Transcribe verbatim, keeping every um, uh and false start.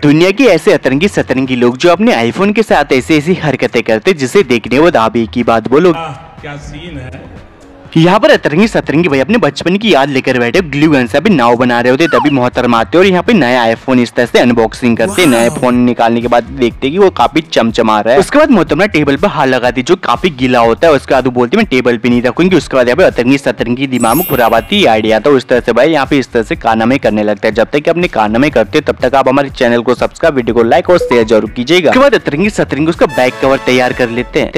दुनिया की ऐसे अतरंगी सतरंगी लोग जो अपने आईफोन के साथ ऐसी ऐसी हरकतें करते जिसे देखने वो आप एक ही बात बोलो। क्या सीन है। यहाँ पर अतरंगी सतरंगी भाई अपने बचपन की याद लेकर बैठे ग्लू गन से अभी नाव बना रहे होते तभी मोहतरमा आते और यहाँ पे नया आईफोन इस तरह से अनबॉक्सिंग करते। नए फोन निकालने के बाद देखते कि वो काफी चमचमा रहा है। उसके बाद मोहतरमा टेबल पर हाथ लगाती जो काफी गीला होता है। उसके बाद वो बोलती मैं टेबल पे नहीं रखूंगी। उसके बाद यहाँ पे अतरंगी सतरंगी दिमाग में खुराबाती आइडिया था। उस तरह से भाई यहाँ पे इस तरह से कारनामे करने लगता है। जब तक अपने कारनामे करते तब तक आप हमारे चैनल को सब्सक्राइब, वीडियो को लाइक और शेयर जरूर कीजिएगा। उसके बाद अतरंगी सतरंगी उसका बैक कवर तैयार कर लेते हैं।